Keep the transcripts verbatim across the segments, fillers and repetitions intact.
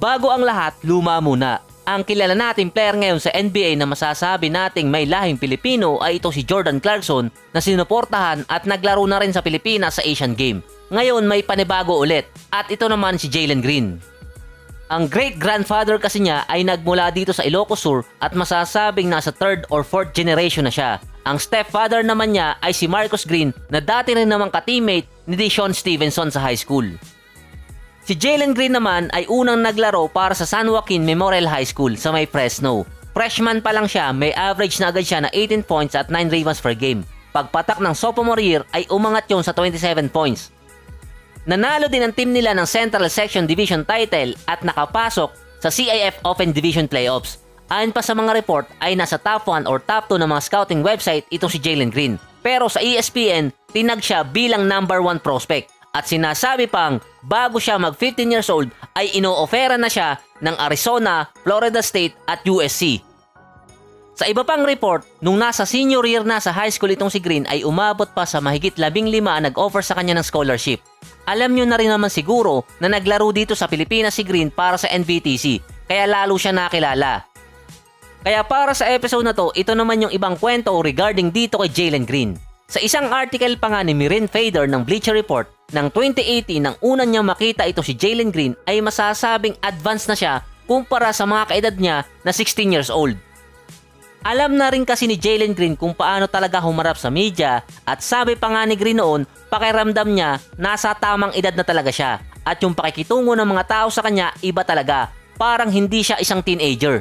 Bago ang lahat, luma muna. Ang kilala nating player ngayon sa N B A na masasabi nating may lahing Pilipino ay ito si Jordan Clarkson na sinuportahan at naglaro na rin sa Pilipinas sa Asian Game. Ngayon may panibago ulit at ito naman si Jalen Green. Ang great-grandfather kasi niya ay nagmula dito sa Ilocos Sur at masasabing nasa third or fourth generation na siya. Ang stepfather naman niya ay si Marcus Green na dati rin namang ka-teammate ni Deshaun Stevenson sa high school. Si Jalen Green naman ay unang naglaro para sa San Joaquin Memorial High School sa may Fresno. Freshman pa lang siya, may average na agad siya na eighteen points at nine rebounds per game. Pagpatak ng sophomore year ay umangat yon sa twenty-seven points. Nanalo din ang team nila ng Central Section Division title at nakapasok sa C I F Open Division Playoffs. Ayon pa sa mga report ay nasa top one or top two ng mga scouting website itong si Jalen Green. Pero sa E S P N, tinag siya bilang number one prospect. At sinasabi pang bago siya mag fifteen years old ay ino-offera na siya ng Arizona, Florida State at U S C. Sa iba pang report, nung nasa senior year na sa high school itong si Green ay umabot pa sa mahigit labing lima ang nag-offer sa kanya ng scholarship. Alam nyo na rin naman siguro na naglaro dito sa Pilipinas si Green para sa N B T C, kaya lalo siya nakilala. Kaya para sa episode na to, ito naman yung ibang kwento regarding dito kay Jalen Green. Sa isang article pa nga ni Mirin Fader ng Bleacher Report, ng twenty eighteen nang unang niya makita ito si Jalen Green ay masasabing advanced na siya kumpara sa mga kaedad niya na sixteen years old. Alam na rin kasi ni Jalen Green kung paano talaga humarap sa media at sabi pa nga ni Green noon, pakiramdam niya nasa tamang edad na talaga siya at yung pakikitungo ng mga tao sa kanya iba talaga, parang hindi siya isang teenager.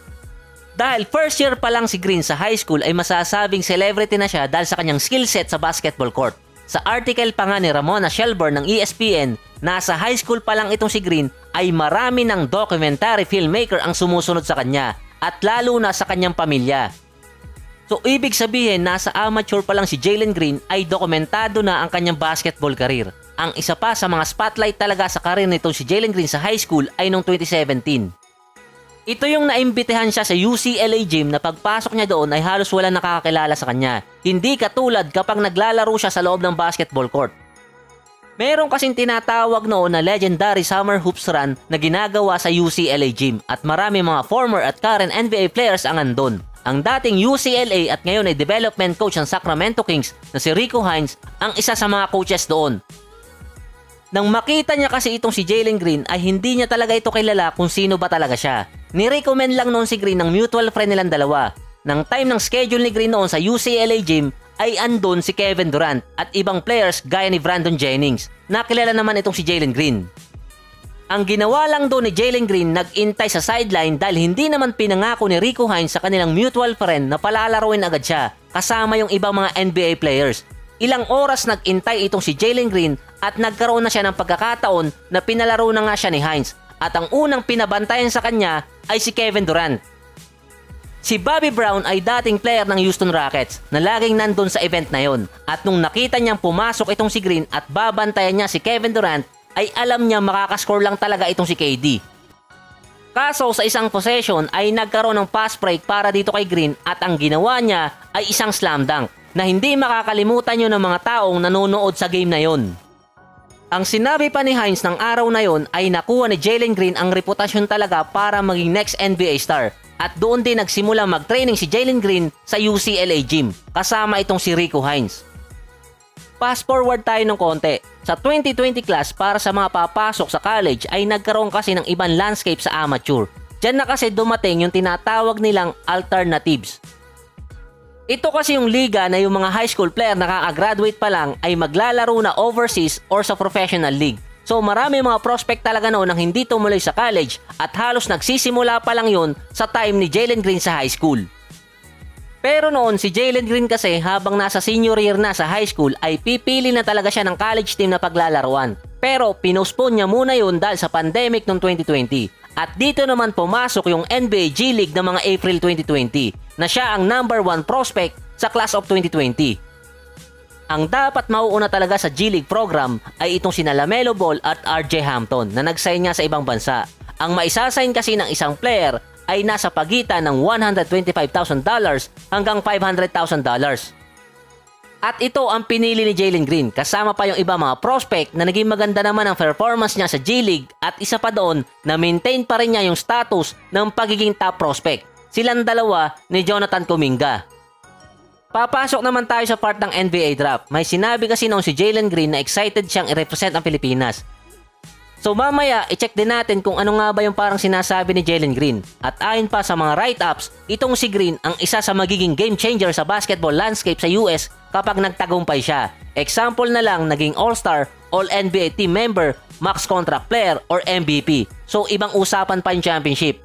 Dahil first year pa lang si Green sa high school ay masasabing celebrity na siya dahil sa kanyang skill set sa basketball court. Sa article pa nga ni Ramona Shelburne ng E S P N, nasa high school pa lang itong si Green ay marami ng documentary filmmaker ang sumusunod sa kanya at lalo na sa kanyang pamilya. So ibig sabihin nasa amateur pa lang si Jalen Green ay dokumentado na ang kanyang basketball career. Ang isa pa sa mga spotlight talaga sa career nitong si Jalen Green sa high school ay noong twenty seventeen. Ito yung naimbitahan siya sa U C L A gym na pagpasok niya doon ay halos wala nakakakilala sa kanya. Hindi katulad kapag naglalaro siya sa loob ng basketball court. Meron kasing tinatawag noon na legendary summer hoops run na ginagawa sa U C L A gym at marami mga former at current N B A players ang andon. Ang dating U C L A at ngayon ay development coach ng Sacramento Kings na si Rico Hines ang isa sa mga coaches doon. Nang makita niya kasi itong si Jalen Green ay hindi niya talaga ito kilala kung sino ba talaga siya. Ni-recommend lang noon si Green ng mutual friend nilang dalawa. Nang time ng schedule ni Green noon sa U C L A gym ay andun si Kevin Durant at ibang players gaya ni Brandon Jennings. Nakilala naman itong si Jalen Green. Ang ginawa lang doon ni Jalen Green, nag-intay sa sideline dahil hindi naman pinangako ni Rico Hines sa kanilang mutual friend na palalaruin agad siya kasama yung ibang mga N B A players. Ilang oras nag-intay itong si Jalen Green at nagkaroon na siya ng pagkakataon na pinalaro na nga siya ni Hines at ang unang pinabantayan sa kanya ay si Kevin Durant. Si Bobby Brown ay dating player ng Houston Rockets na laging nandun sa event na yon at nung nakita niyang pumasok itong si Green at babantayan niya si Kevin Durant ay alam niya makakascore lang talaga itong si K D. Kaso sa isang possession ay nagkaroon ng pass break para dito kay Green at ang ginawa niya ay isang slam dunk na hindi makakalimutan yun ng mga taong nanonood sa game na yon. Ang sinabi pa ni Hines ng araw na yon ay nakuha ni Jalen Green ang reputasyon talaga para maging next N B A star at doon din nagsimula mag-training si Jalen Green sa U C L A gym kasama itong si Rico Hines. Fast forward tayo ng konti. Sa twenty twenty class para sa mga papasok sa college ay nagkaroon kasi ng ibang landscape sa amateur. Diyan na kasi dumating yung tinatawag nilang alternatives. Ito kasi yung liga na yung mga high school player na kaka-graduate pa lang ay maglalaro na overseas or sa professional league. So marami mga prospect talaga noon ang hindi tumuloy sa college at halos nagsisimula pa lang yun sa time ni Jalen Green sa high school. Pero noon si Jalen Green kasi habang nasa senior year na sa high school ay pipili na talaga siya ng college team na paglalaruan. Pero pinospone niya muna yun dahil sa pandemic noong twenty twenty. At dito naman pumasok yung N B A G League ng mga April twenty twenty na siya ang number one prospect sa class of twenty twenty. Ang dapat mauuna talaga sa G League program ay itong sina LaMelo Ball at R J Hampton na nag-sign nga sa ibang bansa. Ang maisasign kasi ng isang player ay nasa pagitan ng one hundred twenty-five thousand dollars hanggang five hundred thousand dollars. At ito ang pinili ni Jalen Green kasama pa yung iba mga prospect na naging maganda naman ang performance niya sa G-League at isa pa doon na maintain pa rin niya yung status ng pagiging top prospect. Silang dalawa ni Jonathan Kuminga. Papasok naman tayo sa part ng N B A draft. May sinabi kasi noon si Jalen Green na excited siyang i-represent ang Pilipinas. So mamaya, i-check din natin kung ano nga ba yung parang sinasabi ni Jalen Green. At ayon pa sa mga write-ups, itong si Green ang isa sa magiging game changer sa basketball landscape sa U S kapag nagtagumpay siya. Example na lang, naging All-Star, All-N B A team member, max contract player, or M V P. So ibang usapan pa yung championship.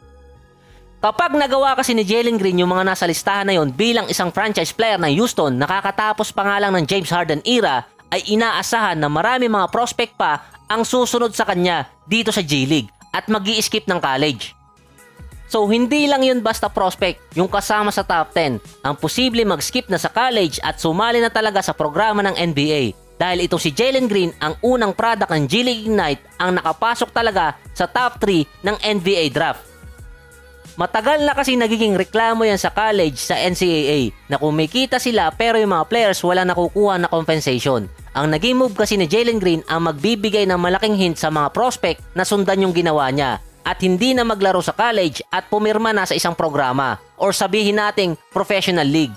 Kapag nagawa kasi ni Jalen Green yung mga nasa listahan na yon bilang isang franchise player ng Houston, nakakatapos pa nga lang ng James Harden era, ay inaasahan na marami mga prospect pa ang susunod sa kanya dito sa G-League at mag-i-skip ng college. So hindi lang yun basta prospect yung kasama sa top ten, ang posible mag-skip na sa college at sumali na talaga sa programa ng N B A dahil itong si Jalen Green ang unang product ng G-League Ignite ang nakapasok talaga sa top three ng N B A draft. Matagal na kasi nagiging reklamo yan sa college sa N C double A na kumikita sila pero yung mga players wala nakukuha na compensation. Ang naging move kasi ni Jalen Green ang magbibigay ng malaking hint sa mga prospect na sundan yung ginawa niya at hindi na maglaro sa college at pumirma na sa isang programa or sabihin nating professional league.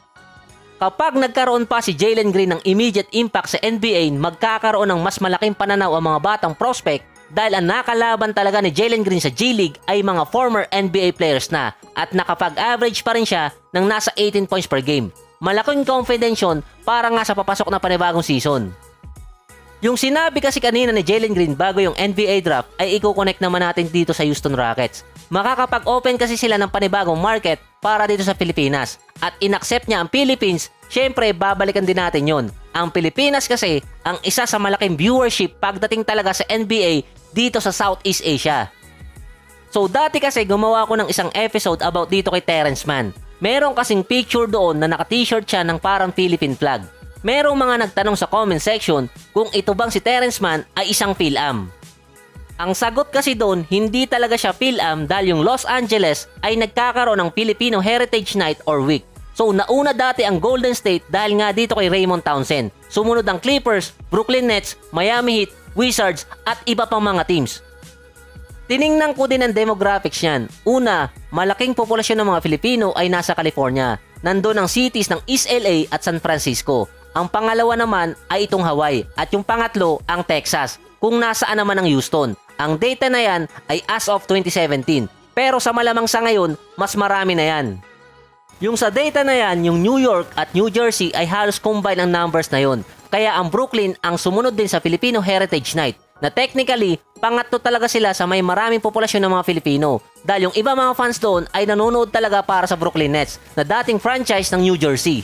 Kapag nagkaroon pa si Jalen Green ng immediate impact sa N B A, magkakaroon ng mas malaking pananaw ang mga batang prospect dahil ang nakalaban talaga ni Jalen Green sa G-League ay mga former N B A players na at nakapag-average pa rin siya ng nasa eighteen points per game. Malaking confidence yun para nga sa papasok na panibagong season. Yung sinabi kasi kanina ni Jalen Green bago yung N B A draft ay i-connect naman natin dito sa Houston Rockets. Makakapag-open kasi sila ng panibagong market para dito sa Pilipinas at inaccept niya ang Philippines, syempre babalikan din natin yon. Ang Pilipinas kasi ang isa sa malaking viewership pagdating talaga sa N B A dito sa Southeast Asia. So dati kasi gumawa ko ng isang episode about dito kay Terrence Mann. Meron kasing picture doon na naka-t-shirt siya ng parang Philippine flag. Merong mga nagtanong sa comment section kung ito bang si Terrence Mann ay isang Phil-Am. Ang sagot kasi doon, hindi talaga siya Phil-Am dahil yung Los Angeles ay nagkakaroon ng Filipino Heritage Night or Week. So nauna dati ang Golden State dahil nga dito kay Raymond Townsend. Sumunod ang Clippers, Brooklyn Nets, Miami Heat, Wizards at iba pang mga teams. Tiningnan ko din ang demographics niyan. Una, malaking populasyon ng mga Filipino ay nasa California. Nandun ang cities ng East L A at San Francisco. Ang pangalawa naman ay itong Hawaii at yung pangatlo ang Texas, kung nasaan naman ang Houston. Ang data na yan ay as of twenty seventeen, pero sa malamang sa ngayon, mas marami na yan. Yung sa data na yan, yung New York at New Jersey ay halos combine ang numbers na yon. Kaya ang Brooklyn ang sumunod din sa Filipino Heritage Night, na technically, pangatlo talaga sila sa may maraming populasyon ng mga Filipino. Dahil yung iba mga fans doon ay nanonood talaga para sa Brooklyn Nets, na dating franchise ng New Jersey.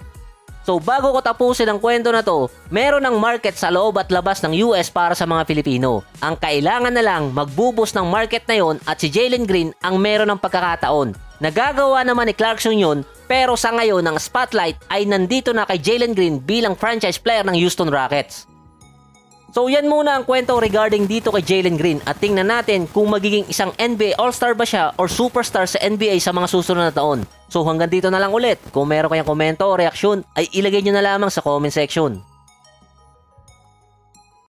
So bago ko tapusin ang kwento na to, meron ng market sa loob at labas ng U S para sa mga Pilipino. Ang kailangan na lang magbubus ng market na yon at si Jalen Green ang meron ng pagkakataon. Nagagawa naman ni Clarkson yun, pero sa ngayon ang spotlight ay nandito na kay Jalen Green bilang franchise player ng Houston Rockets. So yan muna ang kwento regarding dito kay Jalen Green at tingnan natin kung magiging isang N B A All-Star ba siya or superstar sa N B A sa mga susunod na taon. So hanggang dito na lang ulit. Kung meron kayong komento o reaksyon ay ilagay nyo na lamang sa comment section.